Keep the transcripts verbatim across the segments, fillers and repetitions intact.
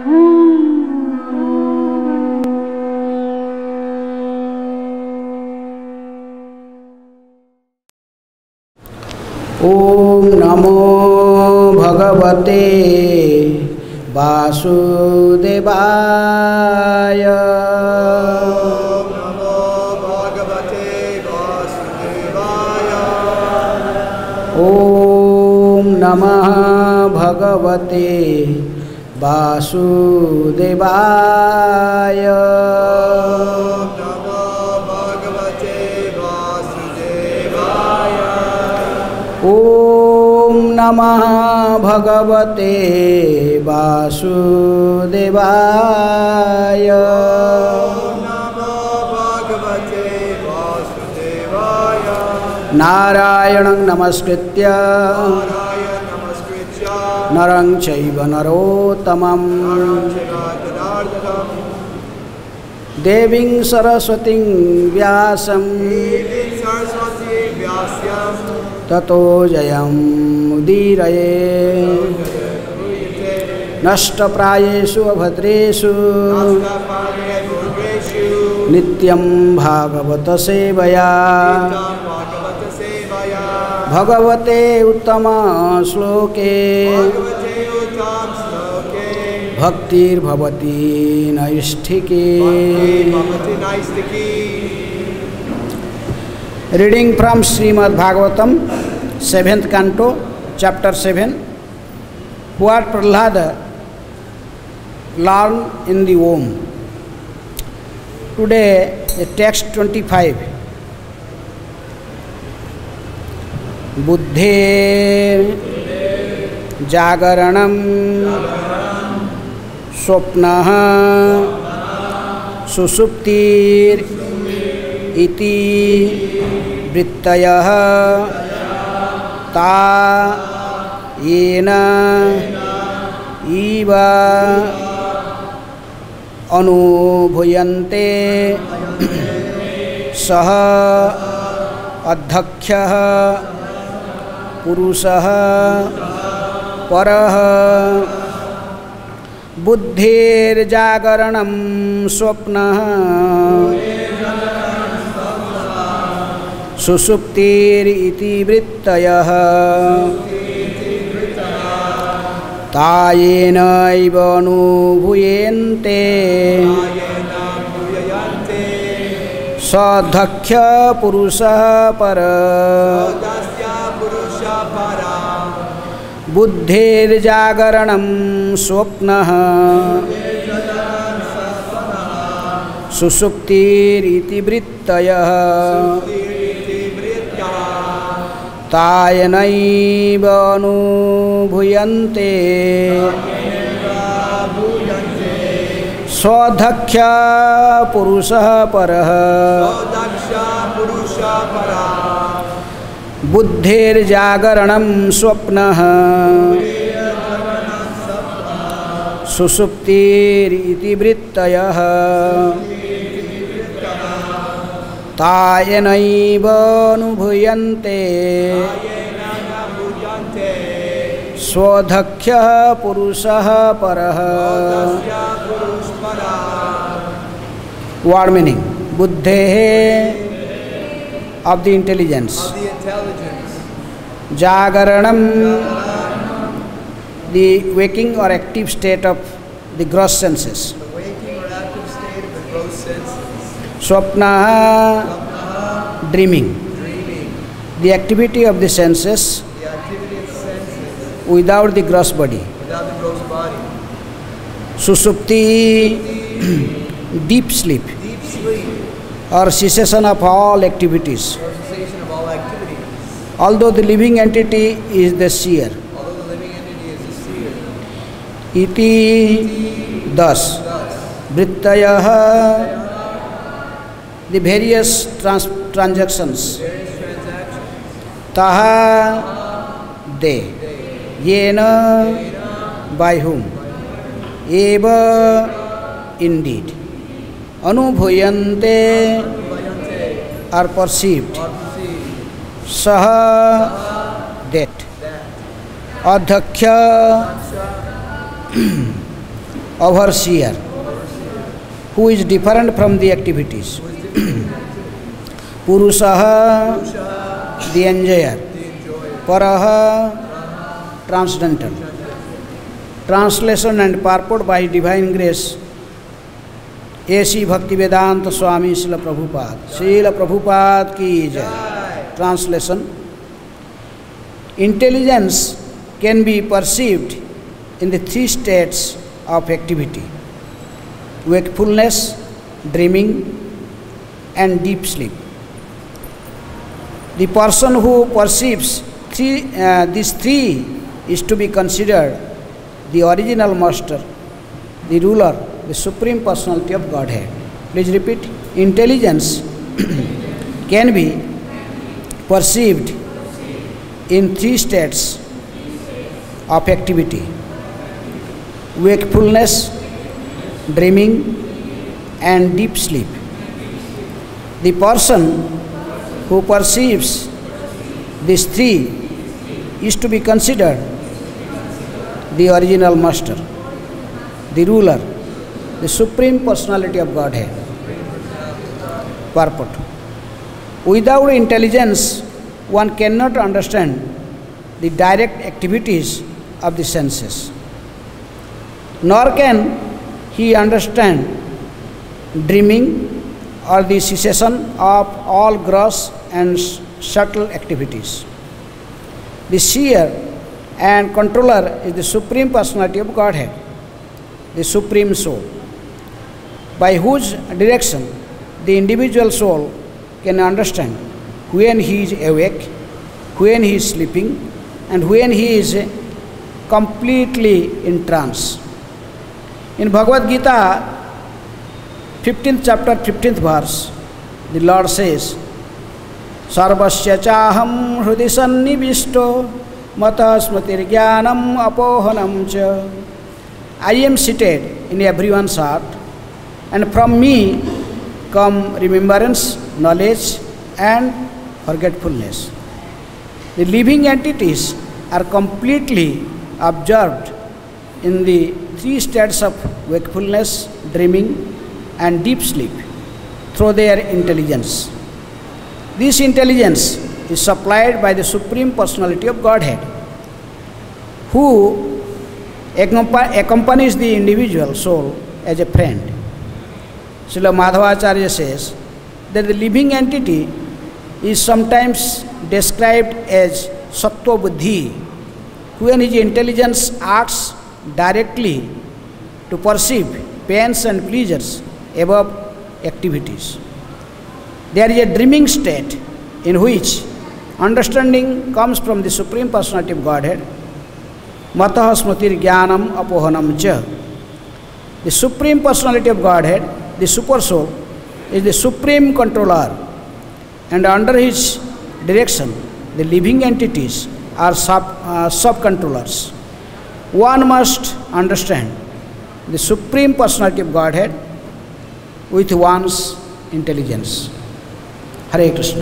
ओम नमो भगवते वासुदेवाय। ओम नमो भगवते वासुदेवाय। ओम नमः भगवते वासुदेवाय। ओम नमः भगवते वासुदेवाय। ओम नमो भगवते वासुदेवाय। नारायणं नमस्कृत्य नारायणं नमस्कृत्य नरं चैव नरोत्तमं देवीं सरस्वतीं व्यासं देवीं सरस्वतीं व्यासं ततो जयमुदीरये। नष्टप्रायेषु अभद्रेषु नित्यं भागवत सेवया भगवते उत्तम श्लोके भक्तिर्भवति नैष्ठिकी। Reading from Srimad Bhagavatam, seventh canto, chapter seven. What Prahlada learned in the womb. Today, the text twenty-five. Buddhe jagaranam swapnah susuptir iti वृत्तयः ता येन इव अनुभूयन्ते सः अध्यक्षः पुरुषः परः। बुद्धिर्जागरणं स्वप्नः सुषुप्तिरिति वृत्तयः तायेनैव अनुभूयन्ते सदक्ष पुरुषः परः। बुद्धिर्जागरणं स्वप्नः सुषुप्तिरिति वृत्तयः तायनैव अनुभूयन्ते स्वदक्ष पुरुषः परः। बुद्धिर्जागरणं स्वप्नः सुषुप्तिरिति वृत्तयः तायनैव अनुभूयन्ते स्वदक्षः पुरुषः परः। Word meaning: बुद्धेः of the intelligence, jagaranam the waking or active state of the gross senses, swapna dreaming, the activity of the senses without the gross body, susupti deep sleep or cessation of all activities. Although the living entity is the seer. Iti thus vrittayah the various trans transactions. Taha they yena by whom eva indeed anubhuyante are perceived. Saha that adhaksha overseer, who is different from the activities. Purushaha, the enjoyer. Paraha, transcendental. Translation and purport by divine grace. A C Bhaktivedanta Swami Srila Prabhupada. Srila Prabhupada ki jai. Translation. Intelligence can be perceived in the three states of activity: wakefulness, dreaming, and deep sleep. The person who perceives three, uh, these three is to be considered the original master, the ruler, the Supreme Personality of Godhead. Please repeat. Intelligence can be perceived in three states of activity: wakefulness, dreaming, and deep sleep. The person who perceives these three is to be considered the original master, the ruler, the Supreme Personality of Godhead. Purport. Without intelligence, one cannot understand the direct activities of the senses, nor can he understand dreaming or the cessation of all gross and subtle activities. The seer and controller is the Supreme Personality of Godhead, the Supreme Soul, by whose direction the individual soul can understand when he is awake, when he is sleeping, and when he is completely in trance. In Bhagavad Gita, fifteenth chapter, fifteenth verse, the Lord says, Sarvasya chaham hrudi sannivishto mata smritirjnanam apohanam cha. I am seated in everyone's heart, and from me come remembrance, knowledge, and forgetfulness. The living entities are completely absorbed in the three states of wakefulness, dreaming, and deep sleep through their intelligence. This intelligence is supplied by the Supreme Personality of Godhead, who accompanies the individual soul as a friend. Srila Madhavacharya says that the living entity is sometimes described as Sattva Buddhi, when his intelligence acts directly to perceive pains and pleasures above activities. There is a dreaming state in which understanding comes from the Supreme Personality of Godhead. Matah smritir jnanam apohanam cha. The Supreme Personality of Godhead, the Super Soul, is the supreme controller, and under his direction the living entities are sub, uh, sub-controllers. One must understand the Supreme Personality of Godhead with one's intelligence. Hare Krishna.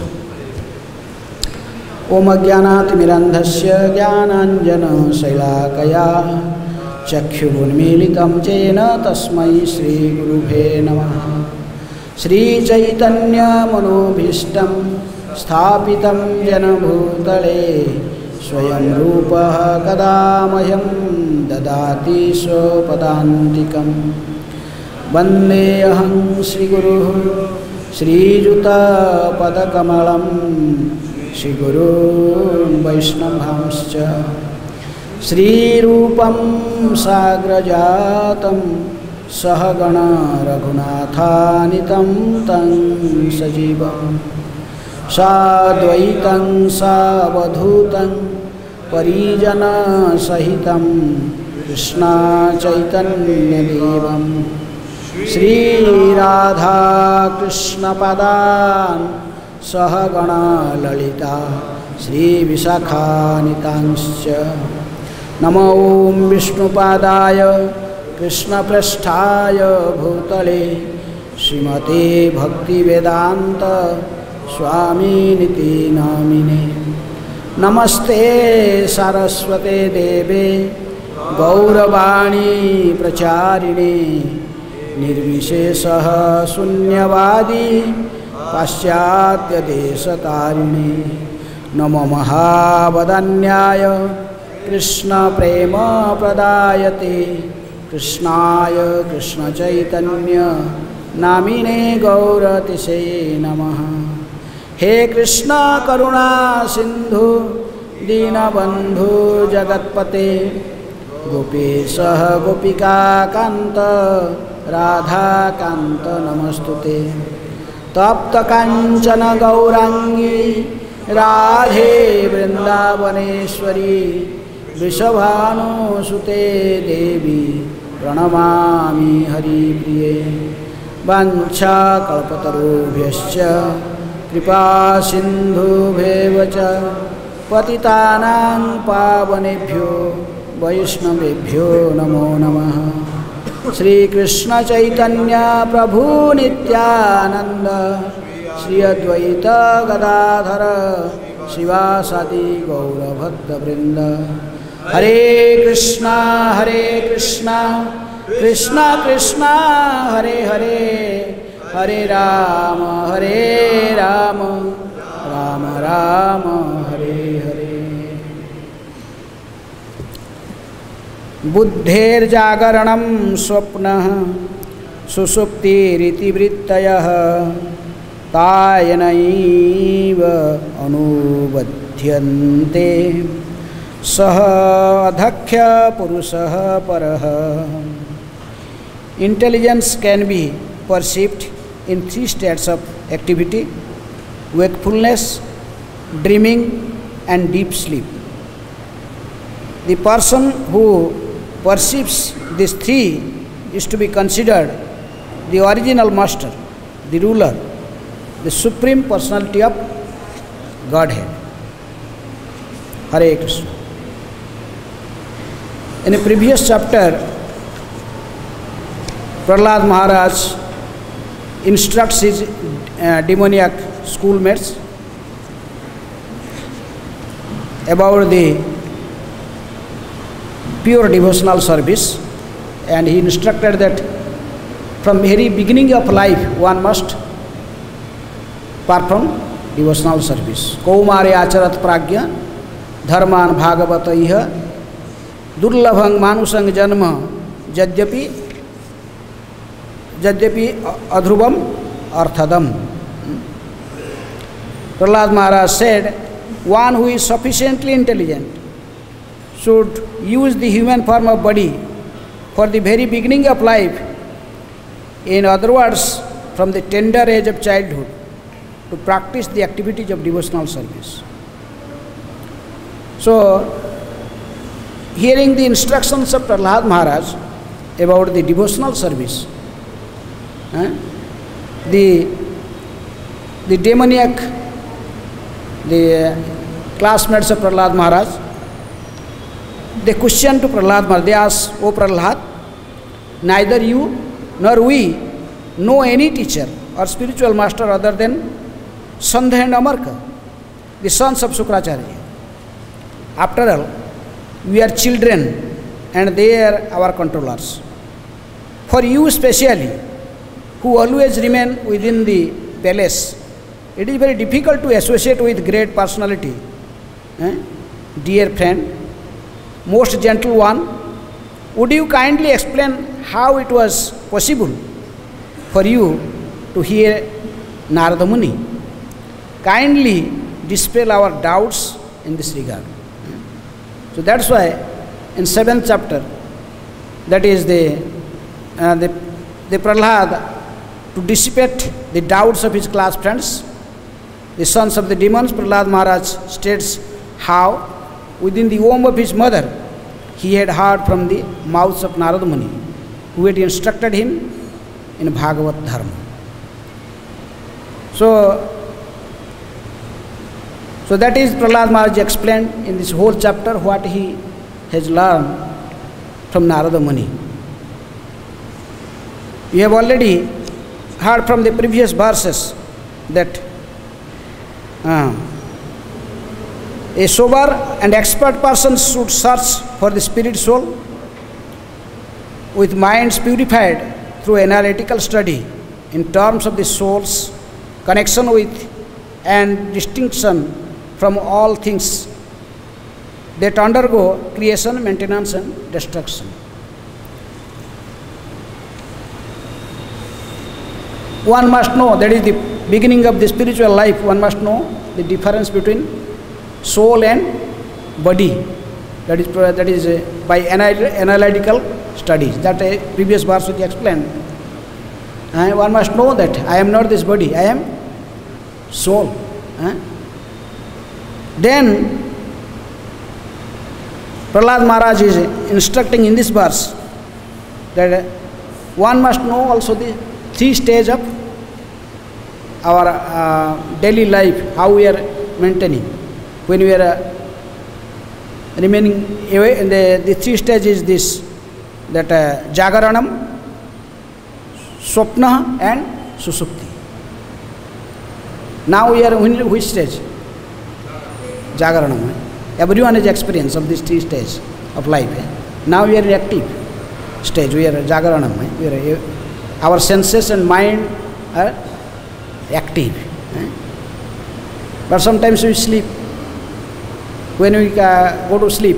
Om Ajnanaatimirandhasya Jnananjana Shailakaya Chakshurunmilitam Jena Tasmai Shri Gurubhe Namaha. Shri Chaitanya Manobhishtam Sthapitam Jena Bhutale Swayam Rupa Kadamayam Dadati Sopadantikam Vande Aham Shri Guru Shri Juta Padakamalam Shri Guru Vaishnavamscha Shri Rupam Sagrajatam Sahagana Raghunathanitam Tang Sajivam Sadvaitam Savadhutam Parijana Sahitam Krishna Chaitanya Devam Shri Radha Krishna Padan Sahagana Lalita Shri Visakhanitamscha Namo Om Vishnupadaya Krishna Prasthaya Bhutale Srimate Bhaktivedanta Swami Niti Namine Namaste Saraswate Deve गौरवाणी प्रचारिणे निर्विशेषः शून्यवादी पाश्चात्य देशतारिणे नमो महावदन्याय कृष्ण प्रेम प्रदायते कृष्णाय कृष्ण चैतन्य नामिने गौरतिशे नमः। हे कृष्ण करुणा सिंधु दीनबंधु जगत्पते गोपेश गोपिका कांत राधा कांत नमस्तुते। तप्त कांचन गौरांगी राधे वृंदावनेश्वरी वृषभानुसुते देवी प्रणमामि हरिप्रिये। वाञ्छाकल्पतरुभ्यश्च कृपा सिन्धुभ्येव च पतितानां पावनेभ्यो वैष्णवेभ्यो नमो नमः। श्री कृष्ण चैतन्य प्रभु नित्यानंद श्री अद्वैत गदाधर शिवासादि गौरभक्तवृंद। हरे कृष्णा हरे कृष्णा कृष्णा कृष्णा हरे हरे हरे राम हरे राम राम राम हरे हरे। बुद्धेर्जागरणं स्वप्नः सुषुप्तिरितिवृत्तयः तायनैव अनुबध्यन्ते सह अधक्ष्य पुरुषः परः। Intelligence can be perceived in three states of activity: wakefulness, dreaming, and deep sleep. The person who perceives these three is to be considered the original master, the ruler, the supreme personality of Godhead. Hare Krishna. In a previous chapter, Prahlad Maharaj instructs his uh, demoniac schoolmates about the pure devotional service, and he instructed that from very beginning of life one must perform devotional service. Kaumare acharat pragya dharman bhagavataiha durlabhang manusang janma jadyapi jadyapi adhruvam arthadam. Prahlad Maharaj said, one who is sufficiently intelligent should use the human form of body for the very beginning of life, in other words, from the tender age of childhood, to practice the activities of devotional service. So, hearing the instructions of Prahlad Maharaj about the devotional service, eh, the, the demoniac, the uh, classmates of Prahlad Maharaj, they questioned to Prahlad Maharaj, they asked, O Prahlad, neither you nor we know any teacher or spiritual master other than Sandhya and Amarka, the sons of Sukracharya. After all, we are children and they are our controllers. For you especially, who always remain within the palace, it is very difficult to associate with great personality. Eh? Dear friend, most gentle one, would you kindly explain how it was possible for you to hear Narada Muni? Kindly dispel our doubts in this regard. So that's why in seventh chapter, that is the, uh, the, the Prahlad, to dissipate the doubts of his class friends, the sons of the demons, Prahlad Maharaj states how within the womb of his mother he had heard from the mouths of Narada Muni, who had instructed him in Bhagavat Dharma. So, so that is Prahlad Maharaj explained in this whole chapter what he has learned from Narada Muni. We have already heard from the previous verses that uh, a sober and expert person should search for the spirit soul with minds purified through analytical study in terms of the soul's connection with and distinction from all things that undergo creation, maintenance and destruction. One must know, that is the beginning of the spiritual life, one must know the difference between soul and body. That is, that is uh, by analytical studies. That uh, previous verse which explained. Uh, one must know that I am not this body, I am soul. Uh? Then Prahlad Maharaj is instructing in this verse that uh, one must know also the three stages of our uh, daily life, how we are maintaining. When we are uh, remaining away, and the, the three stages is this, that uh, Jagaranam, Swapna and Susupti. Now we are in which stage? Jagaranam. Everyone has experience of these three stages of life. Now we are in active stage, we are Jagaranam. We are, our senses and mind are active. But sometimes we sleep. When we uh, go to sleep,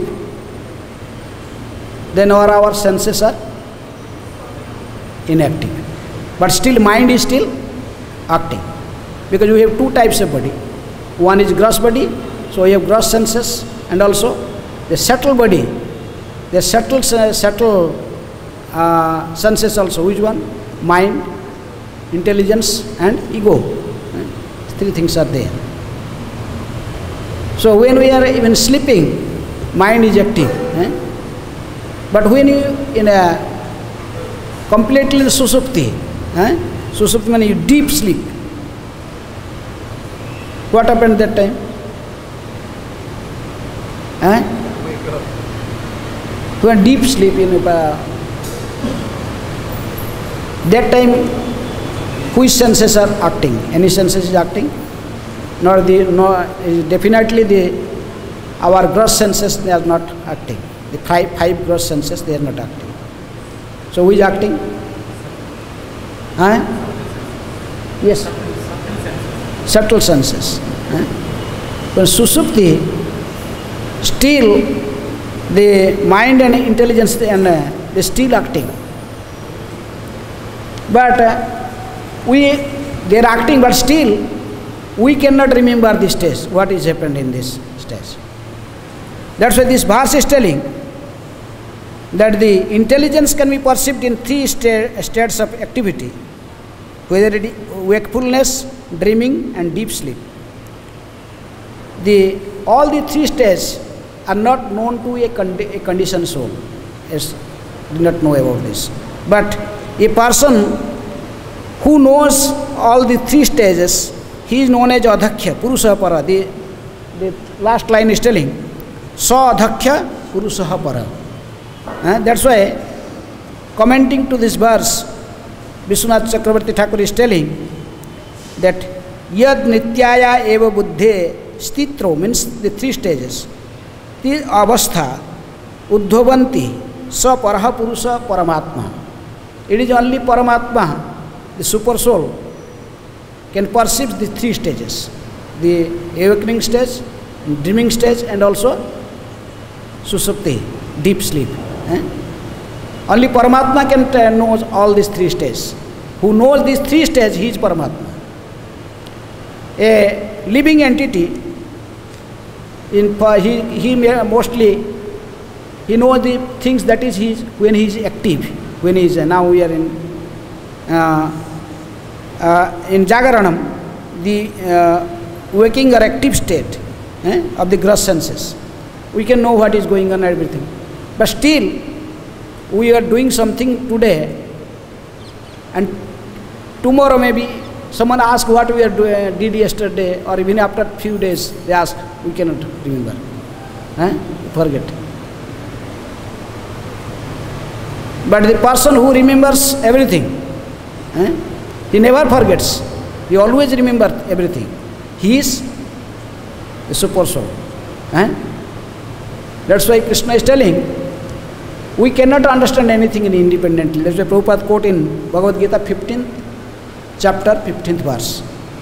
then our, our senses are inactive. But still mind is still acting. Because we have two types of body. One is gross body, so we have gross senses, and also the subtle body, the subtle, uh, subtle uh, senses also. Which one? Mind, intelligence and ego. Three things are there. So when we are even sleeping, mind is active. Eh? But when you in a completely susupti, eh? susupti means you deep sleep. What happened that time? Eh? When deep sleep, in uh, that time, which senses are acting? Any senses is acting? Nor the no, definitely the our gross senses, they are not acting. The five five gross senses, they are not acting. So who is acting? Huh? Yes. Subtle senses. Huh? When susupti, still the mind and intelligence, they are uh, they still acting. But uh, we they are acting, but still we cannot remember this stage, what is happened in this stage. That's why this verse is telling that the intelligence can be perceived in three sta states of activity, whether it is wakefulness, dreaming and deep sleep. The, all the three stages are not known to a, condi a conditioned soul. Yes, do not know about this. But a person who knows all the three stages, he is known as Adhakhya, Purusha Para. The, the last line is telling, Sa Adhakhya Purusha Para. Uh, that's why, commenting to this verse, Vishwanath Chakravarti Thakur is telling that Yad Nityaya Eva Buddhe Stitro, means the three stages. The Avastha Uddhavanti Sa Paraha Purusha Paramatma. It is only Paramatma, the super soul, can perceive the three stages, the awakening stage, dreaming stage and also susupti, deep sleep. Eh? Only Paramatma can uh, know all these three stages. Who knows these three stages, he is Paramatma. A living entity, in he, he mostly, he knows the things that is his, when he is active, when he is, uh, now we are in uh, Uh, in Jagaranam, the uh, waking or active state eh, of the gross senses, we can know what is going on and everything. But still, we are doing something today, and tomorrow maybe someone asks what we are do, uh, did yesterday, or even after a few days, they ask, we cannot remember. Eh? Forget. But the person who remembers everything, eh, he never forgets. He always remembers everything. He is the super soul. Eh? That's why Krishna is telling we cannot understand anything in independently. That's why Prabhupada quote in Bhagavad Gita fifteenth chapter, fifteenth verse.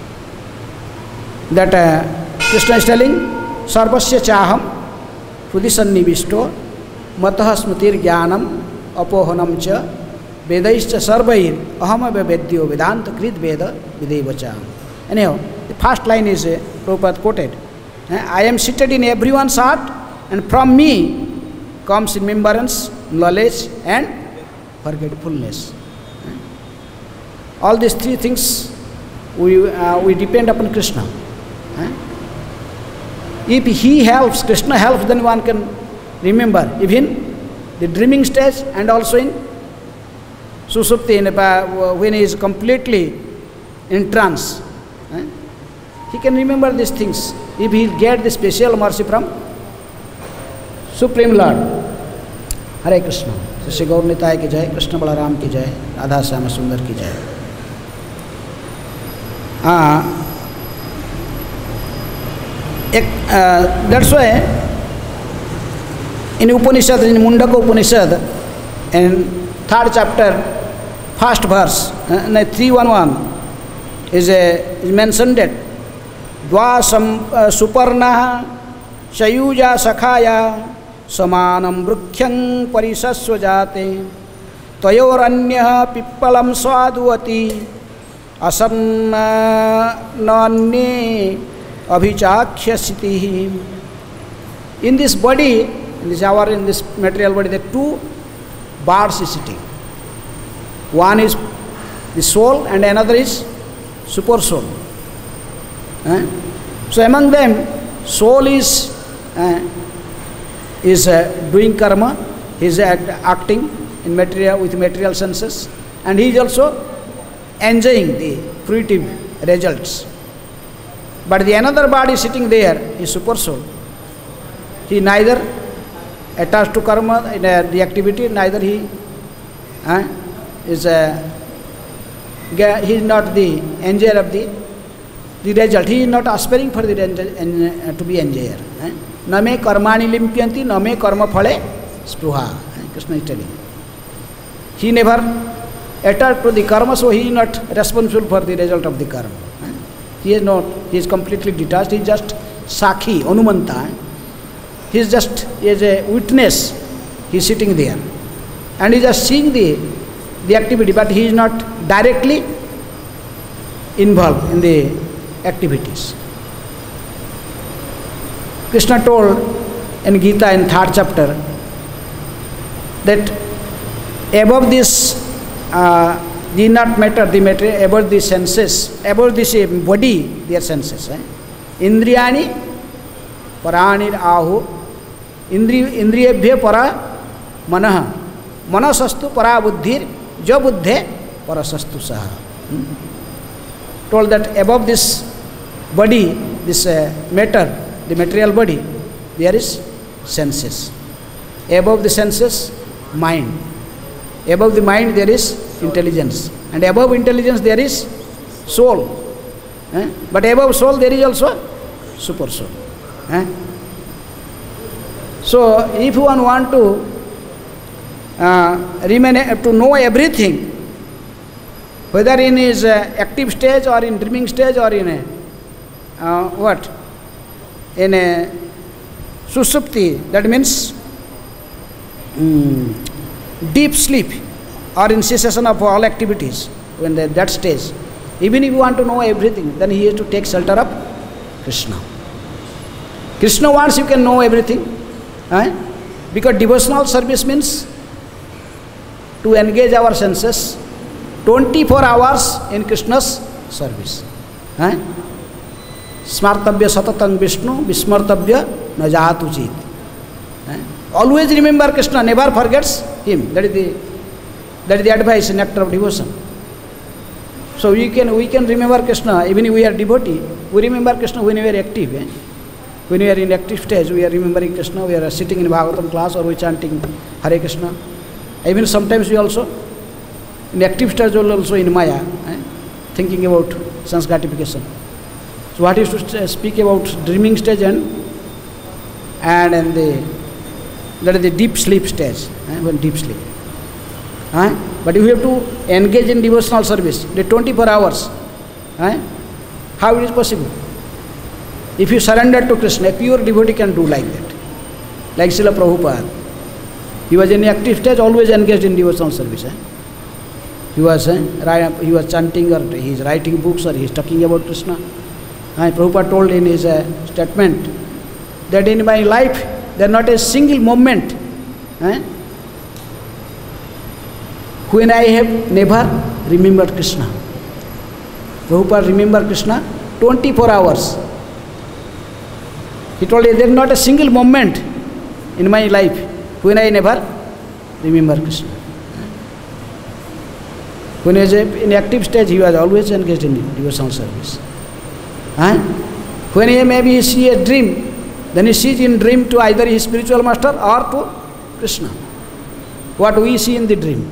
That uh, Krishna is telling, Sarvasya chaham hridisannivishto matah smritir jnanam apohanam cha vedaischa sarvair aham vedyo vedanta krit veda videvacha. Anyhow, the first line is uh, Prabhupada quoted. Uh, I am seated in everyone's heart, and from me comes remembrance, knowledge and forgetfulness. Uh, all these three things we, uh, we depend upon Krishna. Uh, if he helps, Krishna helps, then one can remember, even the dreaming stage and also in Susupti, in a, when he is completely in trance. Uh, he can remember these things if he get the special mercy from Supreme Lord. Hare Krishna. Shri Gaur Nitai ki jai, Krishna Balaram ki jai, Radha Syama Sundar ki jai. Uh, uh, that's why in Upanishad, in Mundaka Upanishad, in third chapter, first verse, uh, three eleven, is, a, is mentioned that Dva uh, Suparna Shayuja Sakhaya Samanam Brukhyang Parisaswajate Tayoranya Pippalam Swaduvati Asanna Nanye Abhichakhyasitihi. In this body, in this hour, in this material body, there are two birds is sitting. One is the soul and another is super soul. Eh? So among them, soul is uh, is uh, doing karma, he is act, acting in material with material senses, and he is also enjoying the fruitive results. But the another body sitting there is super soul. He neither attached to karma, in, uh, the activity, neither he uh, is uh, he is not the enjoyer of the the result. He is not aspiring for the uh, to be enjoyer. Eh? Name karmani limpyanti, name karma phale spruha. Eh? Krishna is telling. He never attached to the karma, so he is not responsible for the result of the karma. Eh? He is not, he is completely detached, he is just sakhi, anumanta. Eh? He is just he is a witness, he is sitting there. And he is just seeing the, the activity, but he is not directly involved in the activities. Krishna told in Gita in third chapter that above this uh, the not matter, the matter above the senses, above this uh, body, their senses. Eh? Indriyani paranir ahu, indri indriyebhya para manah, manasastu para buddhir, jo buddhe parasastu saha. Hmm? Told that above this body, this uh, matter, the material body, there is senses. Above the senses, mind. Above the mind, there is intelligence. And above intelligence, there is soul. Eh? But above soul, there is also super soul. Eh? So, if one want to uh, remain, to know everything, whether in his uh, active stage or in dreaming stage or in a uh, what? In a susupti, that means um, deep sleep or in cessation of all activities, when they, that stage, even if you want to know everything, then he has to take shelter of Krishna. Krishna wants you can know everything. Eh? Because devotional service means to engage our senses twenty-four hours in Krishna's service. Eh? Smartabhya satatang Vishnu, Vismartabhya najatu chit. Eh? Always remember Krishna, never forgets him. That is the, that is the advice, nectar of devotion. So we can, we can remember Krishna, even if we are devotee, we remember Krishna when we are active. Eh? When we are in active stage, we are remembering Krishna, we are sitting in Bhagavatam class or we are chanting Hare Krishna. Even sometimes we also, in active stage also in Maya, eh? thinking about sense gratification. So what is to speak about dreaming stage and, and in the That is the deep sleep stage, eh, when deep sleep. Eh? But you have to engage in devotional service, the twenty-four hours. Eh? How it is possible? If you surrender to Krishna, a pure devotee can do like that. Like Srila Prabhupada. He was in the active stage, always engaged in devotional service. Eh? He was eh, he was chanting, or he is writing books, or he is talking about Krishna. Eh? Prabhupada told in his uh, statement that in my life there is not a single moment eh, when I have never remembered Krishna. Prabhupada remembered Krishna twenty-four hours. He told me there is not a single moment in my life when I never remember Krishna. When he was in active stage, he was always engaged in devotional service. Huh? When he maybe see a dream, then he sees in dream to either his spiritual master or to Krishna. What we see in the dream.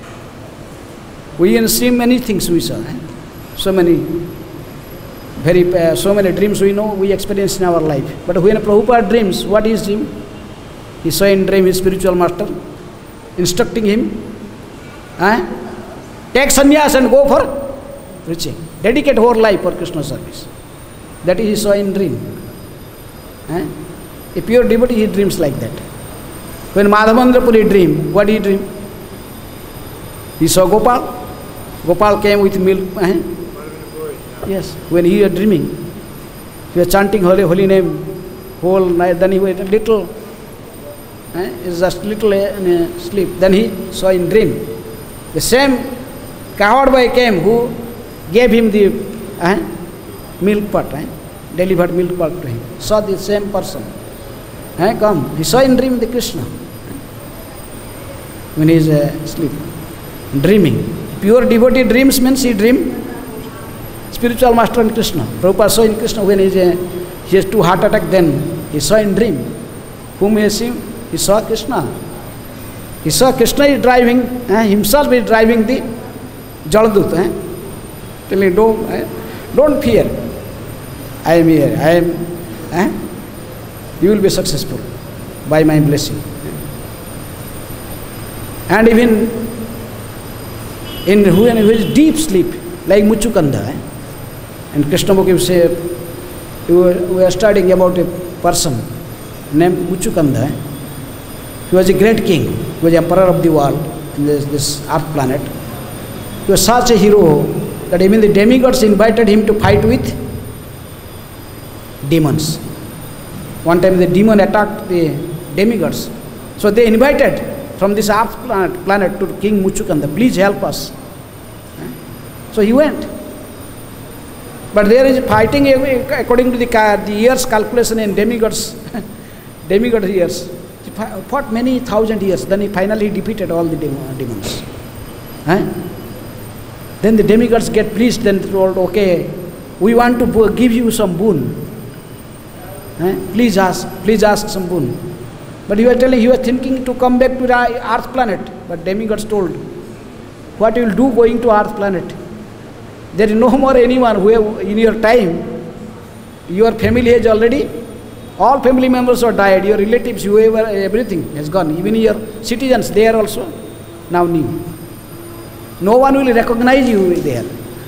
We can see many things we saw. Eh? So many, very, uh, so many dreams we know, we experience in our life. But when Prabhupada dreams, what is dream? He saw in dream his spiritual master instructing him, eh? Take sannyas and go for preaching. Dedicate whole life for Krishna service. That he saw in dream. Eh? A pure devotee, he dreams like that. When Madhavendra Puri dream, what did he dream? He saw Gopal. Gopal came with milk. Eh? Yes, when he was dreaming, he was chanting holy, holy name whole night. Then he was a little, eh? It's just little uh, sleep. Then he saw in dream. The same cowherd boy came who gave him the eh, milk pot, eh? delivered milk pot to him. Saw the same person. Eh? Come, he saw in dream the Krishna. When he is uh, asleep, dreaming. Pure devotee dreams means he dream spiritual master and Krishna. Prabhupada saw in Krishna when he, is, uh, he has two heart attack, then he saw in dream. Whom he has seen? He saw Krishna. He saw Krishna is driving, eh, himself is driving the Jaladut. Eh? Telling, don't, eh, don't fear. I am here. I am. Eh? You will be successful by my blessing. And even in when he is deep sleep, like Muchukanda, eh? and Krishna Mukhi say, we were, we are studying about a person named Muchukanda. Eh? He was a great king. He was emperor of the world in this, this earth planet. He was such a hero that even the demigods invited him to fight with demons. One time the demon attacked the demigods. So they invited from this earth planet, planet to King Muchukanda, please help us. So he went. But there is fighting according to the, the years calculation in demigods, demigod years. He fought many thousand years. Then he finally defeated all the demons. Huh? Then the demigods get pleased, then told, okay, we want to give you some boon. Huh? Please ask, please ask some boon. But he was telling, he was thinking to come back to the earth planet. But demigods told, what you will do going to earth planet? There is no more anyone who have, in your time, your family has already, all family members are died, your relatives, whoever, everything has gone. Even your citizens, they are also now new. No one will recognize you there.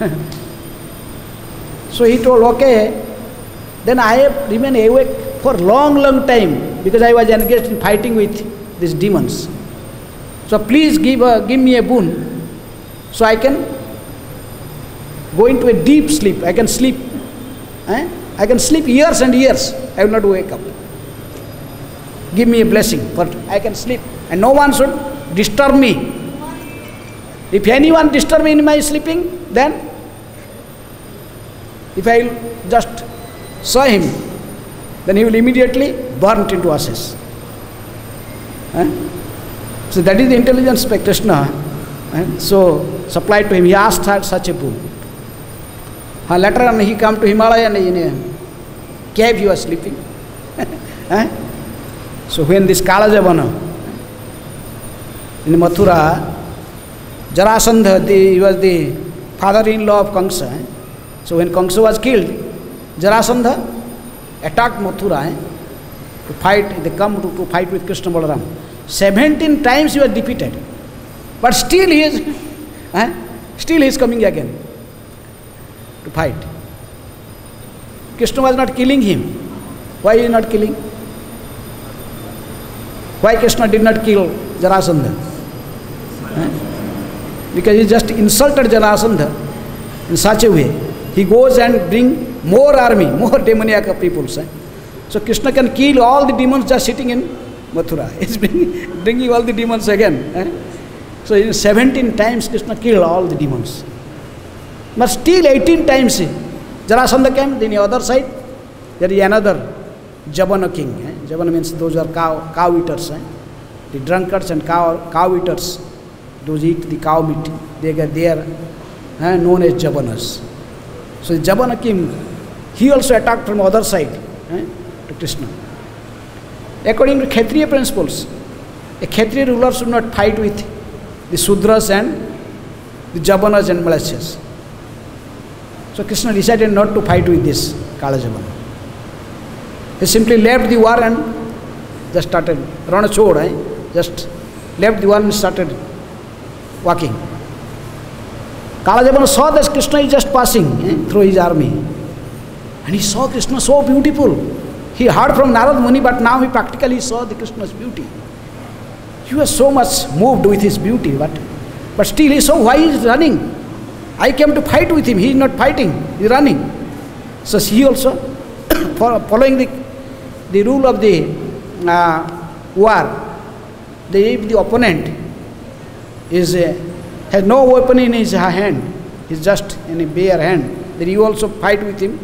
So he told, okay, then I have remained awake for long, long time because I was engaged in fighting with these demons. So please give, a, give me a boon so I can go into a deep sleep. I can sleep. Eh? I can sleep years and years. I will not wake up. Give me a blessing, but I can sleep. And no one should disturb me. If anyone disturb me in my sleeping, then if I will just saw him, then he will immediately burnt into ashes. Eh? So that is the intelligence by Krishna. Eh? So supplied to him, he asked her such a boon. Uh, later on he came to Himalaya and in a cave he was sleeping. eh? So when this Kalajavana in Mathura, Jarasandha, the, he was the father-in-law of Kamsa. Eh? So when Kamsa was killed, Jarasandha attacked Mathura. Eh? to fight, they come to, to fight with Krishna Balaram. seventeen times he was defeated. But still he is, eh? still he is coming again to fight. Krishna was not killing him. Why he is not killing? Why Krishna did not kill Jarasandha? Eh? Because he just insulted Jarasandha in such a way. He goes and bring more army, more demoniac peoples. Eh? So Krishna can kill all the demons just sitting in Mathura. He is bringing, bringing all the demons again. Eh? So in seventeen times Krishna killed all the demons. But still eighteen times Jarasandha came. Then the other side, there is another Jabana king. Eh? Jabana means those are cow, cow eaters. Eh? The drunkards and cow, cow eaters, those eat the cow meat. They get there, eh, known as Jabanas. So the Jabana king, he also attacked from other side eh, to Krishna. According to Kshatriya principles, a Kshatriya ruler should not fight with the Sudras and the Jabanas and Malachas. So Krishna decided not to fight with this Kala Jabana. He simply left the war and just started, Rana Chod, eh? just left the war and started walking. Kala Jabana saw that Krishna is just passing eh, through his army. And he saw Krishna so beautiful. He heard from Narad Muni, but now he practically saw the Krishna's beauty. He was so much moved with his beauty, but, but still he saw why he is running. I came to fight with him, he is not fighting, he is running. So he also, following the, the rule of the uh, war, the, if the opponent is, uh, has no weapon in his hand, he is just in a bare hand, then you also fight with him,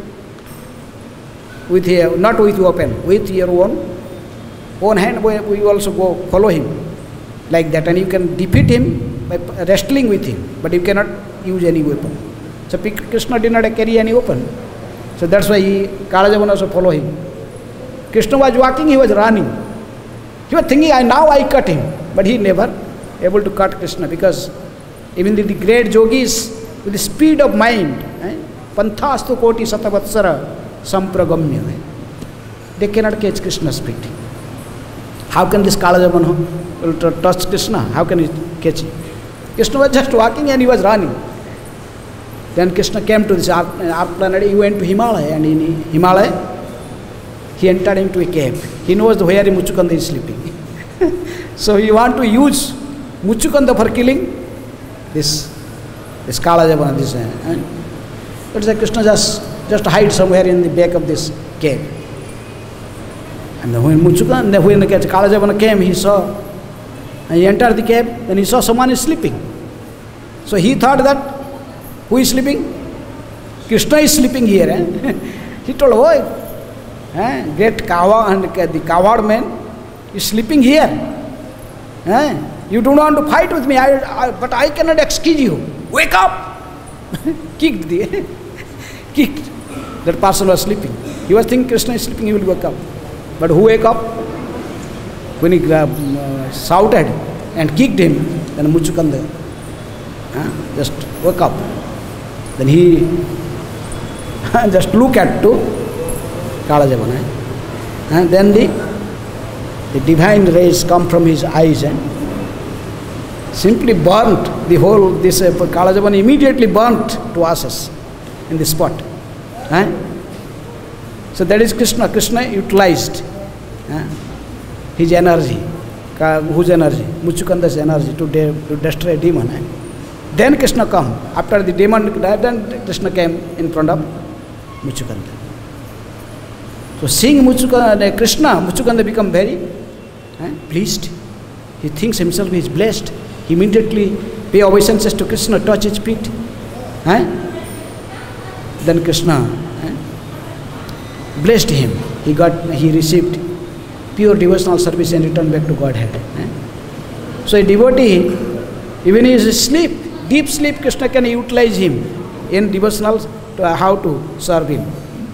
with a, not with weapon, with your own, own hand, we also go follow him. Like that, and you can defeat him by wrestling with him, but you cannot use any weapon. So Krishna did not carry any weapon. So that's why he, Kala Jabana also follow him. Krishna was walking, he was running. He was thinking, I, now I cut him. But he never able to cut Krishna, because even the, the great yogis with the speed of mind, Panthastu koti satavatsara sampragamya, they cannot catch Krishna's speed. How can this Kala Jabana will touch Krishna? How can he catch him? Krishna was just walking and he was running. Then Krishna came to this Arth planet. He went to Himalaya, and in Himalaya he entered into a cave. He knows where Muchukanda is sleeping. So he want to use Muchukanda for killing this this Kala Jabana. This, uh, but uh, Krishna just just hide somewhere in the back of this cave. And when Muchukanda, when the Kala Jabana came, he saw, and he entered the cave, then he saw someone is sleeping. So he thought that, who is sleeping? Krishna is sleeping here. Eh? He told, oh, eh, great Kawa, and the coward man is sleeping here. Eh? You do not want to fight with me, I, I, but I cannot excuse you. Wake up! Kicked the, kicked. That person was sleeping. He was thinking Krishna is sleeping, he will wake up. But who wake up? When he uh, uh, shouted and kicked him, then Muchukanda uh, just woke up. Then he just look at to Kala Jabana. And then the, the divine rays come from his eyes and simply burnt the whole, this uh, Kala Jabana immediately burnt to ashes in the spot. Uh, so that is Krishna. Krishna utilized uh, his energy, whose energy? Muchukanda's energy to, de to destroy a demon. Eh? Then Krishna come. After the demon died, then Krishna came in front of Muchukanda. So seeing Muchukanda, Krishna, Muchukanda become very eh, pleased. He thinks himself he is blessed. He immediately pay obeisances to Krishna, touch his feet. Eh? Then Krishna eh, blessed him. He got, he received pure devotional service and returned back to Godhead. Eh? So a devotee, even in his sleep, deep sleep, Krishna can utilize him in devotional to uh, how to serve him.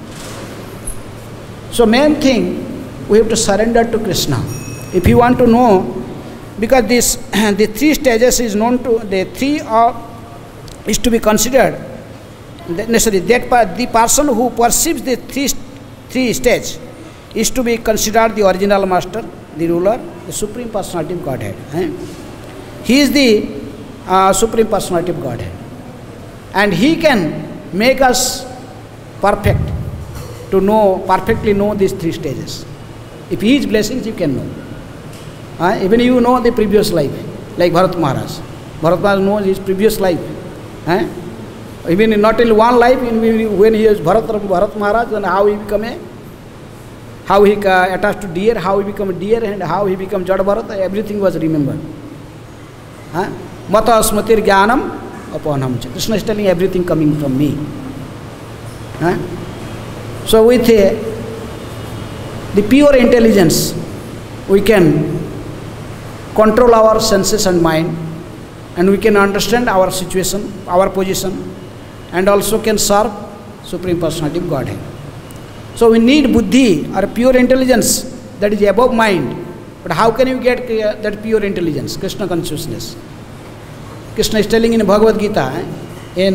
So main thing, we have to surrender to Krishna. If you want to know, because this the three stages is known to, the three are, is to be considered, necessarily that the person who perceives the three, three stages, is to be considered the original master, the ruler, the Supreme Personality of Godhead. Eh? He is the uh, Supreme Personality of Godhead. And He can make us perfect, to know, perfectly know these three stages. If He is blessings, you can know. Uh, even you know the previous life, like Bharat Maharaj. Bharat Maharaj knows his previous life. Eh? Even in not in one life, in, when he is Bharat, Bharat Maharaj, and how he become a, how he uh, attached to deer, how he become a deer, and how he become Jada Bharat, everything was remembered. Huh? Mata Smatir Jnanam Apanam. Krishna is telling everything coming from me. Huh? So with a, the pure intelligence, we can control our senses and mind, and we can understand our situation, our position, and also can serve Supreme Personality of Godhead. So we need buddhi or pure intelligence that is above mind. But how can you get uh, that pure intelligence, Krishna consciousness? Krishna is telling in Bhagavad Gita, eh, in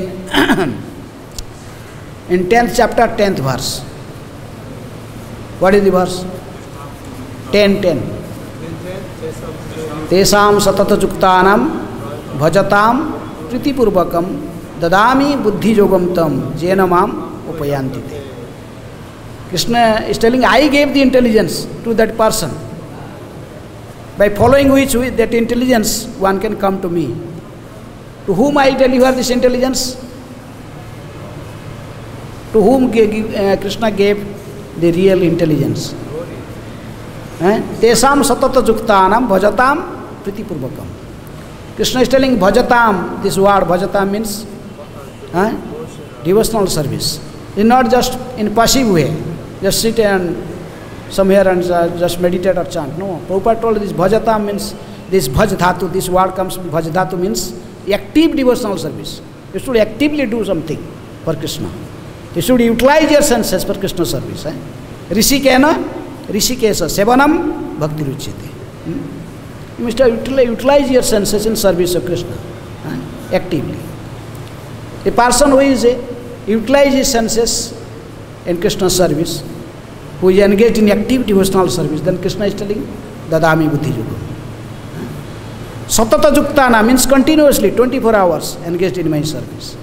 in tenth chapter, tenth verse. What is the verse? ten, ten. Tesam satata juktanam bhajatam pritipurvakam dadami buddhi yogam tam jena mam upayantite. Krishna is telling, I gave the intelligence to that person, by following which with that intelligence one can come to me. To whom I deliver this intelligence? To whom uh, Krishna gave the real intelligence? Tesam satata juktanam bhajatam pritipurvakam. Krishna is telling bhajatam, this word bhajatam means eh, devotional service. It's not just in passive way, just sit and somewhere and uh, just meditate or chant. No, Prabhupada told this bhajatam means, this bhaj dhatu, this word comes from bhaj dhatu means active devotional service. You should actively do something for Krishna. You should utilize your senses for Krishna service. Eh? Rishikena, Rishikesa, Sevanam, Bhakti Ruchyate. Hmm? You must utilize your senses in service of Krishna, eh? actively. A person who is a, utilize his senses in Krishna's service, who is engaged in active devotional service, then Krishna is telling, Dadami Buddhi Yugam. Satata Juktana means continuously, twenty-four hours engaged in my service.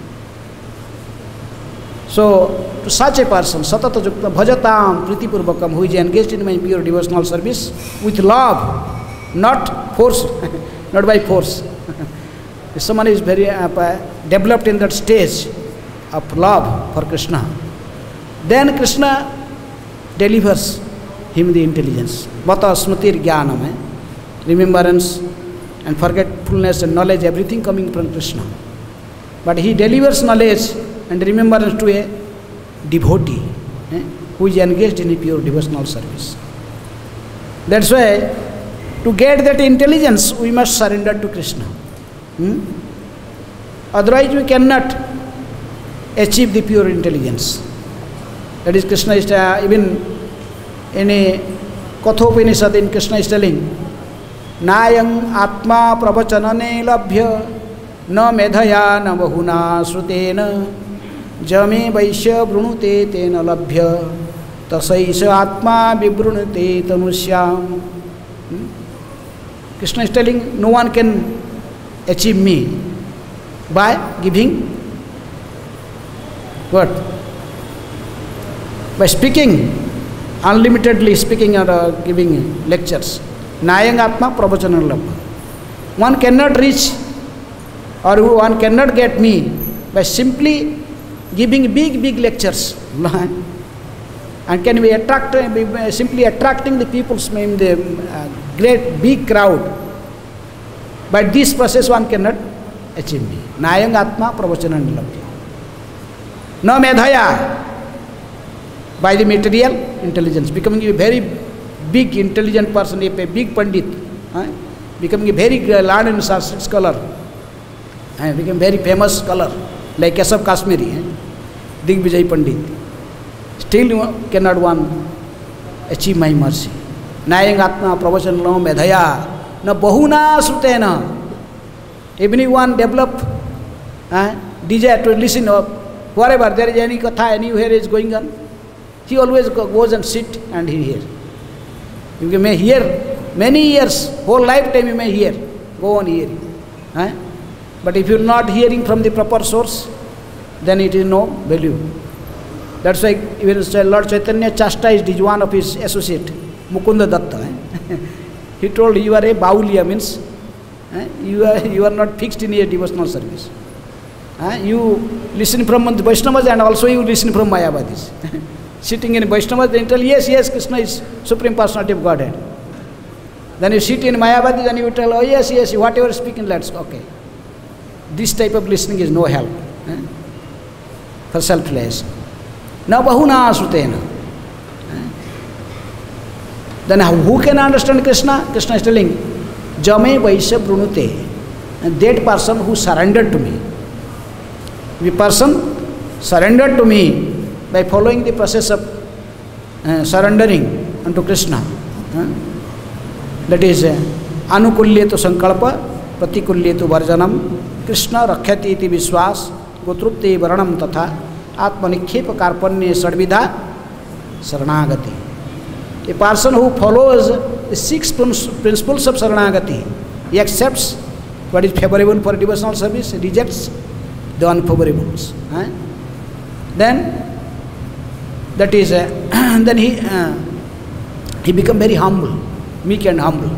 So, to such a person, Satata Jukta Bhajatam Pritipurvakam, who is engaged in my pure devotional service with love, not force, not by force. If someone is very uh, developed in that stage of love for Krishna, then Krishna delivers him the intelligence. Mata Smatir Jnanam, eh? Remembrance and forgetfulness and knowledge, everything coming from Krishna. But he delivers knowledge and remembrance to a devotee, eh, who is engaged in a pure devotional service. That's why, to get that intelligence, we must surrender to Krishna. Hmm? Otherwise, we cannot achieve the pure intelligence. That is, Krishna is uh, even in a Kathopanishad, in Krishna is telling, Nayang Atma Pravachanane Labhya Na Medhaya Na Bahuna Srutena Jame Vaishya Brunute Tena Labhya Tasaisha Atma Vibrunute Tanusyam. Krishna is telling, no one can achieve me by giving what? By speaking, unlimitedly speaking or uh, giving lectures. Nayang Atma Pravachanam Labha. One cannot reach or one cannot get me by simply giving big, big lectures. And can be attract, be simply attracting the people's mind, the uh, great big crowd. By this process one cannot achieve me. Nayang Atma Pravachanam Labha. No Medhaya, by the material intelligence, becoming a very big intelligent person, a big Pandit, eh? becoming a very learned and Sanskrit scholar, eh? become very famous scholar, like Keshav Kashmiri, eh? Digvijay Pandit. Still cannot one achieve my mercy. Nayang Atma Pravachanam Medhaya Na Bahuna Srutena. Even if one develop eh? desire to listen of wherever there is any katha, anywhere is going on, He always go, goes and sit and he hears. You may hear many years, whole lifetime you may hear, go on hearing. Eh? But if you are not hearing from the proper source, then it is no value. That's why even Lord Chaitanya chastised is one of his associate, Mukunda Datta. Eh? He told, you are a Bauliya, means eh? you, are, you are not fixed in your devotional service. Eh? You listen from the Vaishnavas and also you listen from Mayavadis. Sitting in Vaishnavas, they tell, yes, yes, Krishna is Supreme Personality of Godhead. Then you sit in Mayavadi, then you tell, oh yes, yes, whatever speaking, let's, okay. This type of listening is no help eh? for self-realization. Na bahuna asrutena. Then who can understand Krishna? Krishna is telling, Jame Vaisya Brunute. And that person who surrendered to me. The person surrendered to me by following the process of uh, surrendering unto Krishna. Uh, that is, uh, Anukulyetu Sankalpa, Pratikulyetu Varjanam, Krishna Rakhyati iti Vishwas, Gotrupte Varanam Tatha, Atmanikhepa Karpanye Sadvidha, Saranagati. A person who follows the six principles of Saranagati, he accepts what is favorable for devotional service, rejects the unfavorables. Eh? Then, that is, uh, then he uh, he become very humble, meek and humble.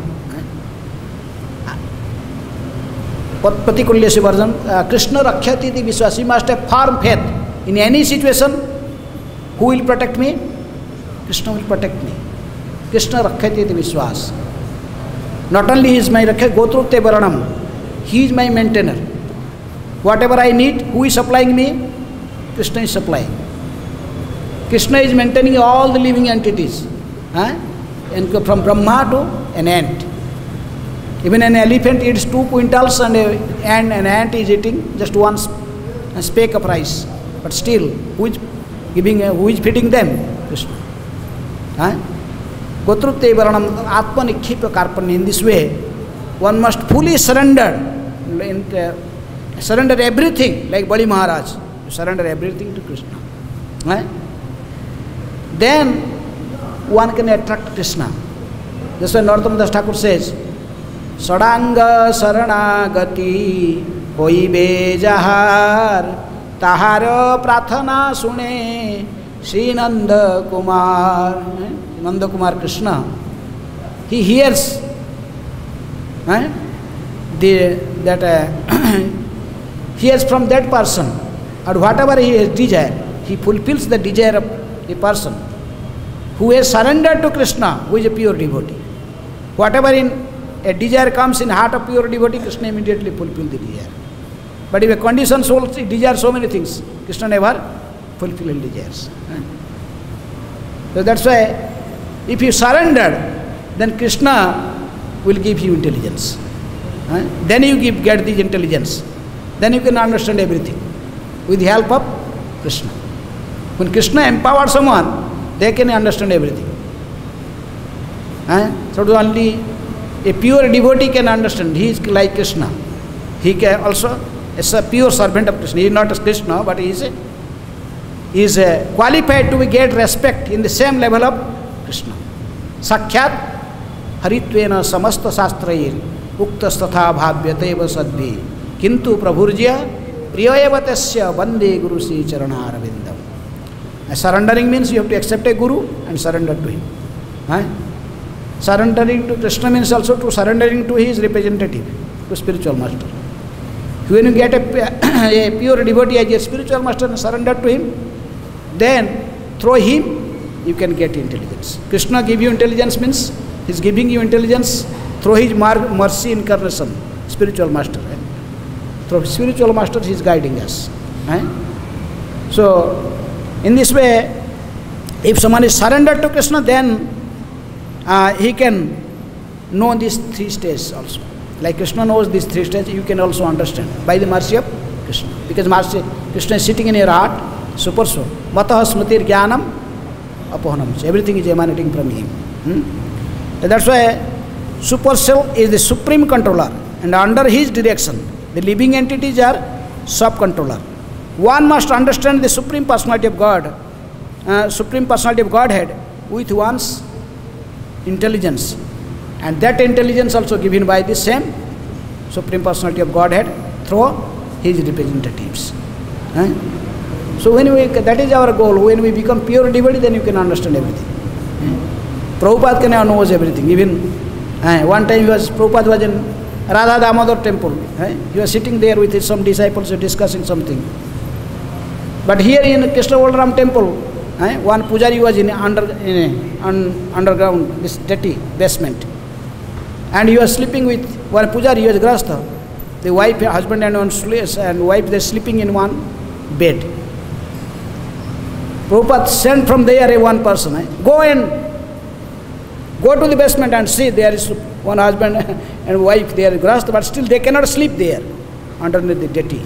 Particularly version, uh, Krishna Rakhyati iti Vishwas. He must have firm faith in any situation. Who will protect me? Krishna will protect me. Krishna Rakhyati iti Vishwas. Not only he is my Rakhyati, Gotrukte Varanam, he is my maintainer. Whatever I need, who is supplying me? Krishna is supplying. Krishna is maintaining all the living entities. Huh? And from Brahma to an ant. Even an elephant eats two quintals and, a, and an ant is eating just one speck of rice. But still, who is giving, uh, who is feeding them? Krishna. Huh? Gotrukte Varanam Atma Nikhipa Karpanya. In this way, one must fully surrender, in, uh, surrender everything, like Bali Maharaj. You surrender everything to Krishna. Huh? Then one can attract Krishna. That's why Narottam Das Thakur says, Sadanga Saranagati Hoibe Jahar Tahara Prathana Sune Sri Nanda Kumar. Nanda Kumar Krishna. He hears eh, the, that uh, hears from that person, and whatever he has desire, he fulfills the desire of the person who has surrendered to Krishna, who is a pure devotee. Whatever in a desire comes in heart of pure devotee, Krishna immediately fulfills the desire. But if a conditioned soul desires so many things, Krishna never fulfills desires. So that's why, if you surrender, then Krishna will give you intelligence. Then you give, get the intelligence. Then you can understand everything with the help of Krishna. When Krishna empowers someone, they can understand everything. So only a pure devotee can understand. He is like Krishna. He can also, as a pure servant of Krishna. He is not as Krishna, but he is, a, he is a qualified to get respect in the same level of Krishna. Sakhyat haritvena samasta sastrayir uktastatha bhavyateva sadvi kintu prabhurjya priyayavatesya vande guru si charanaravindam. Surrendering means you have to accept a guru and surrender to him. Right? Surrendering to Krishna means also to surrendering to his representative, to spiritual master. When you get a, a pure devotee as a spiritual master and surrender to him, then through him you can get intelligence. Krishna give you intelligence means he is giving you intelligence through his mercy incarnation, spiritual master. Right? Through spiritual master he is guiding us. Right? So, in this way, if someone is surrendered to Krishna, then uh, he can know these three stages also. Like Krishna knows these three stages, you can also understand by the mercy of Krishna. Because mercy, Krishna is sitting in your heart, super soul. Mataha smritir jnanam apohanam. Everything is emanating from him. Hmm? That's why super soul is the supreme controller, and under his direction, the living entities are sub-controller. One must understand the Supreme Personality of God uh, Supreme Personality of Godhead with one's intelligence. And that intelligence also given by the same Supreme Personality of Godhead through his representatives. Uh, so when we, that is our goal. When we become pure devotee, then you can understand everything. Uh, Prabhupada can knows everything. Even uh, one time he was, Prabhupada was in Radha Damodar temple. Uh, he was sitting there with his, some disciples discussing something. But here in Krishna Balaram temple, uh, one pujari was in under in a, un, underground, this dirty basement. And he was sleeping with one pujari, he was grastha. The wife, husband and one slaves and wife, they sleeping in one bed. Prabhupada sent from there one person, eh? Go and go to the basement and see there is one husband and wife, they are grastha, but still they cannot sleep there underneath the dirty.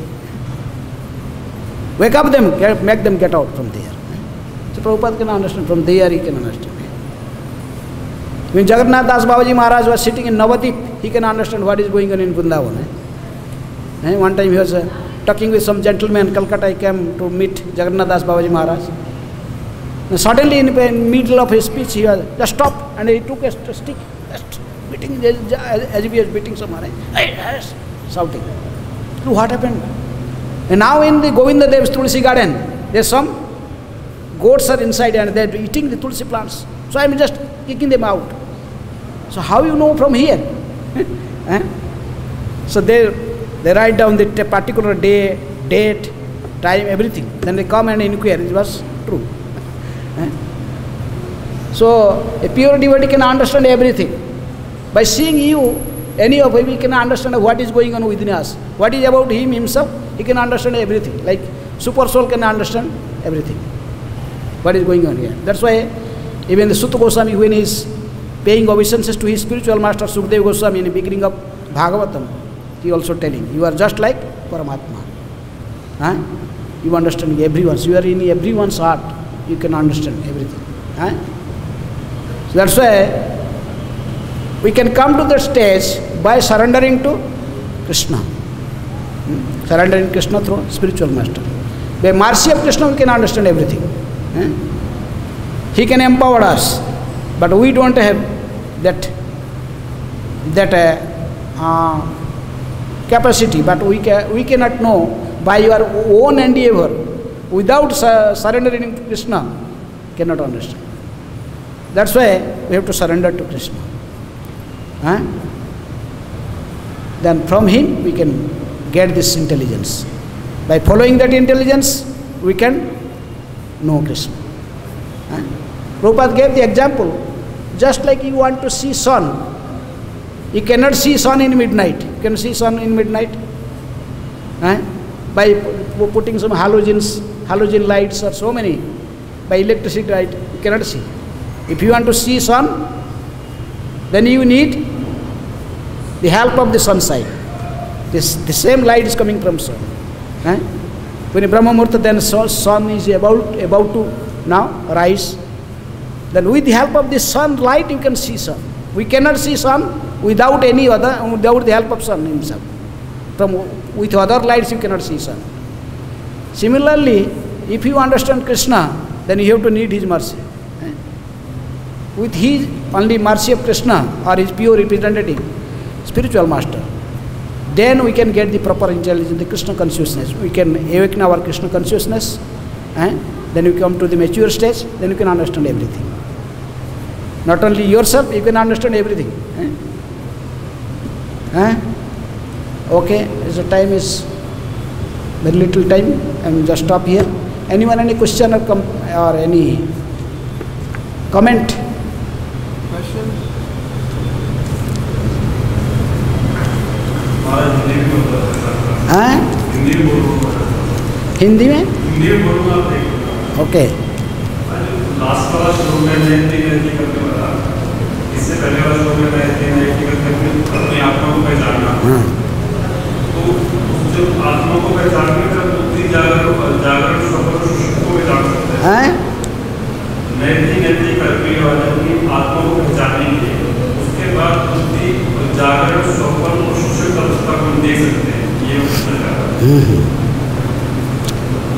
Wake up them, get, make them get out from there. So Prabhupada can understand, from there he can understand. When Jagannath Das Babaji Maharaj was sitting in Navadip, he can understand what is going on in Vrindavan. Eh? Eh? One time he was uh, talking with some gentleman in Calcutta, he came to meet Jagannath Das Babaji Maharaj. And suddenly in the middle of his speech, he was just stopped and he took a stick, just beating, as if he was beating someone, eh? Shouting. What happened? And now in the Govinda Dev's Tulsi garden, there's some goats are inside and they're eating the Tulsi plants. So I'm just kicking them out. So how you know from here? eh? So they they write down the particular day, date, time, everything. Then they come and inquire. It was true. eh? So a pure devotee can understand everything. By seeing you, any of him, he can understand what is going on within us. What is about him himself, he can understand everything. Like super soul can understand everything. What is going on here? That's why even the Sutta Goswami, when he is paying obeisances to his spiritual master Sukadeva Goswami in the beginning of Bhagavatam, he also telling, you are just like Paramatma. Huh? You understand everyone. So you are in everyone's heart. You can understand everything. Huh? So that's why we can come to that stage by surrendering to Krishna. Hmm? Surrendering Krishna through spiritual master. By mercy of Krishna, we can understand everything. Hmm? He can empower us, but we don't have that that uh, uh, capacity. But we ca we cannot know by your own endeavor, without su surrendering to Krishna, cannot understand. That's why we have to surrender to Krishna. Huh? Then from him we can get this intelligence. By following that intelligence, we can know Krishna. Huh? Prabhupada gave the example, just like you want to see sun. You cannot see sun in midnight. You can see sun in midnight. Huh? By putting some halogens, halogen lights or so many, by electricity light, you cannot see. If you want to see sun, then you need the help of the sun side. This, the same light is coming from sun. Huh? When in Brahma Murta, then sun is about, about to now rise. Then with the help of the sun light, you can see sun. We cannot see sun without any other, without the help of sun himself. From, with other lights, you cannot see sun. Similarly, if you understand Krishna, then you have to need his mercy. With his only mercy of Krishna or his pure representative, spiritual master, then we can get the proper intelligence, the Krishna consciousness. We can awaken our Krishna consciousness, eh? Then we come to the mature stage, then you can understand everything. Not only yourself, you can understand everything. Eh? Eh? Okay, as the time is very little time, and just stop here. Anyone any question or, com or any comment? Questions? हाँ? हिंदी में? Okay. Last वाला श्लोक में नैतिक नैतिक करके बता। इससे पहले वाला श्लोक में नैतिक नैतिक करके अपनी आत्मा को पहचानना। तो जब आत्मा को पहचानने का बुद्धि जागरण जागरण सफल को भी जान सकते हैं। नैतिक नैतिक करके वाले की आत्मा को पहचानेंगे। उसके बाद बुद्धि जागरण सफल और सुषुप्त अवस्था को देख सकते हैं। ये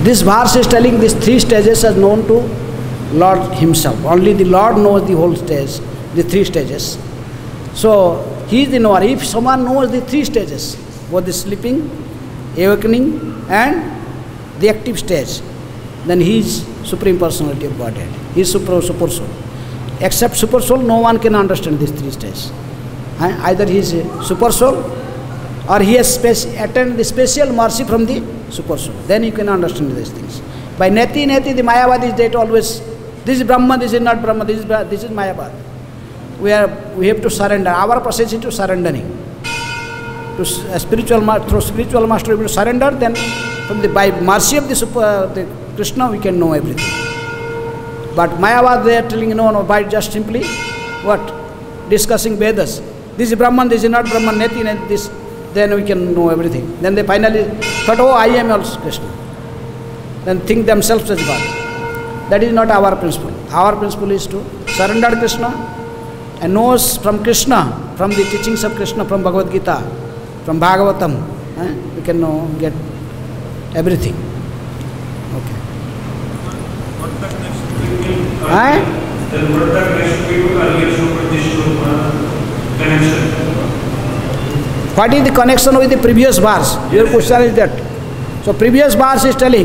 This verse is telling these three stages are known to Lord himself. Only the Lord knows the whole stage, the three stages. So he is the knower. If someone knows the three stages, both the sleeping, awakening and the active stage, then he is Supreme Personality of Godhead. He is super, super soul. Except super soul, no one can understand these three stages. Either he is a super soul or he has attained the special mercy from the super soul. Then you can understand these things. By Neti Neti, the Mayavadis, they always, this is Brahma, this is not Brahma, this is, this is Mayavad. We, are, we have to surrender. Our process is to surrendering. To a spiritual, through spiritual master, we will surrender, then from the, by mercy of the, super, the Krishna, we can know everything. But Mayavad, they are telling, no, no, by just simply, what? Discussing Vedas. This is Brahman, this is not Brahman, Neti, Neti, this, then we can know everything. Then they finally thought, oh, I am also Krishna. Then think themselves as God. That is not our principle. Our principle is to surrender Krishna and knows from Krishna, from the teachings of Krishna, from Bhagavad Gita, from Bhagavatam, eh? we can know, get everything. Okay. What the connection between Eh? then what the connection between earlier Shloka, this Shloka, connection? What is the connection with the previous verse? Your question is that. So previous verse is telling,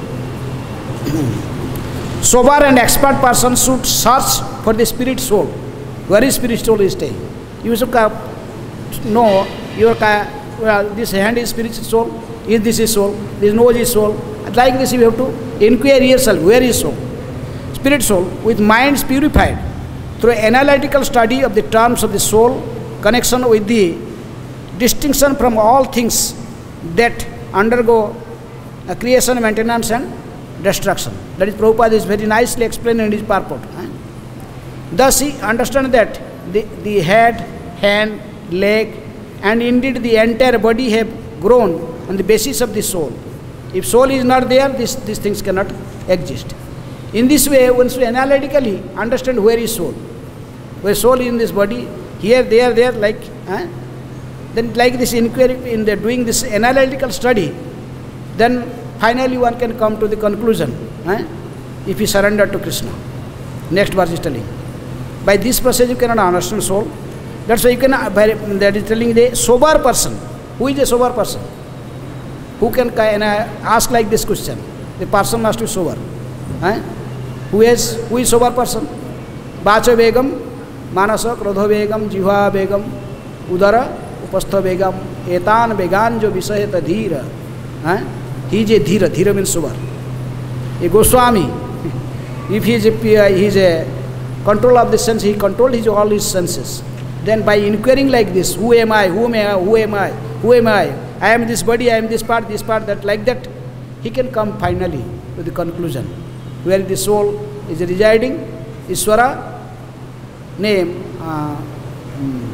sober and expert person should search for the spirit soul. Where is spirit soul is staying? You should know your well, this hand is spiritual soul, is this is soul, this nose is soul. Like this you have to inquire yourself, where is soul? Spirit soul, with minds purified through analytical study of the terms of the soul, connection with the distinction from all things that undergo uh, creation, maintenance and destruction. That is, Prabhupada is very nicely explained in his purport. Eh? Thus he understands that the, the head, hand, leg and indeed the entire body have grown on the basis of the soul. If soul is not there, this, these things cannot exist. In this way, once we analytically understand where is soul, where soul is in this body, here, there, there, like, eh? then like this inquiry, in the doing this analytical study, then finally one can come to the conclusion, eh? if you surrender to Krishna. Next verse is telling. By this process you cannot understand soul. That's why you can, by, that is telling the sober person. Who is a sober person? Who can uh, ask like this question? The person must be sober. Eh? Who is, who is sober person? Bacha Begam, Manasa, Krodho Begam, Jihva Begam, Udara, Upastha Begam, Etan Began jo Visayata Dhira. Eh? He is a Dhira, Dhira means sober. A Goswami, if he is a, he is a control of the sense, he controlled his, all his senses. Then by inquiring like this, who am I, who am I, who am I, who am I, I am this body, I am this part, this part, that, like that, he can come finally to the conclusion. Where the soul is residing, Iswara, name, uh, hmm.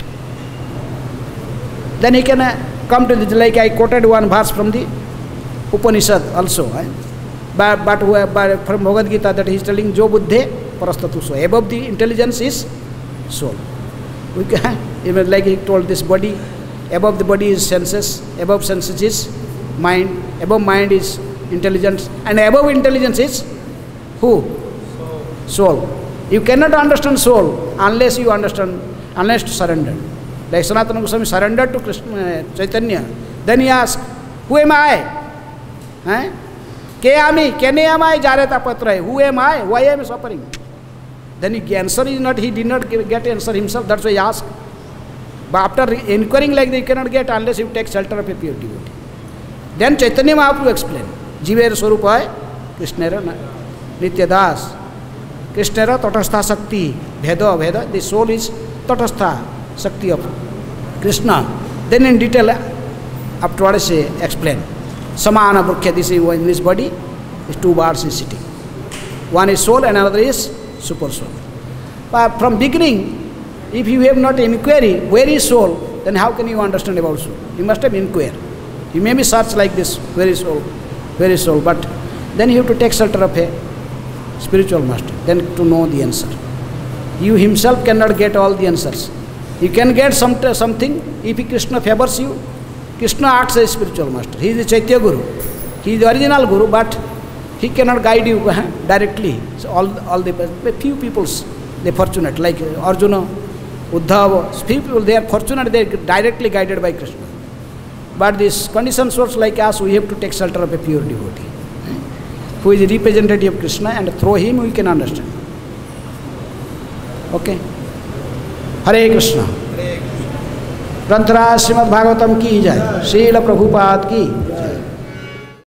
then he can uh, come to the, like I quoted one verse from the Upanishad also. Eh? But, but, but from Bhagavad Gita that he is telling, Jo Buddhe Parastatu So. Above the intelligence is soul. We can, even like he told this body, above the body is senses, above senses is mind, above mind is intelligence, and above intelligence is who? Soul. Soul. You cannot understand soul unless you understand, unless to surrender. Like Sanatana Goswami surrendered to Krishna, Chaitanya. Then he asked, who am I? Eh? Ke ami, kene am I, jareta patra. Who am I? Why am I suffering? Then the answer is not, he did not get answer himself, that's why he asked. But after inquiring like that, you cannot get unless you take shelter of a pure devotee. Then Chaitanya Mahaprabhu explained, Jiver Swarupa hai, Krishnera Nitya Das. Krishnera Tatastha Sakti, Veda, Veda, the soul is Tatastha Sakti of Krishna. Then in detail, afterwards he explained. Samana Burkha, this is in this body, is two bars is sitting. One is soul and another is super soul. But from beginning, if you have not inquiry, where is soul, then how can you understand about soul? You must have inquired. You may be search like this, where is soul, where is soul, but then you have to take shelter of a spiritual master, then to know the answer. You himself cannot get all the answers. You can get some, something if Krishna favors you. Krishna acts as spiritual master. He is the Chaitya Guru. He is the original Guru, but he cannot guide you uh, directly. So all, all the few peoples, they fortunate, like Arjuna, Uddhava, few people, they are fortunate, they are directly guided by Krishna. But this conditioned souls like us, we have to take shelter of a pure devotee, who is a representative of Krishna, and through him we can understand. Okay? Hare Krishna. ग्रंथराज Shrimad Bhagavatam की जय, श्रील प्रभुपाद की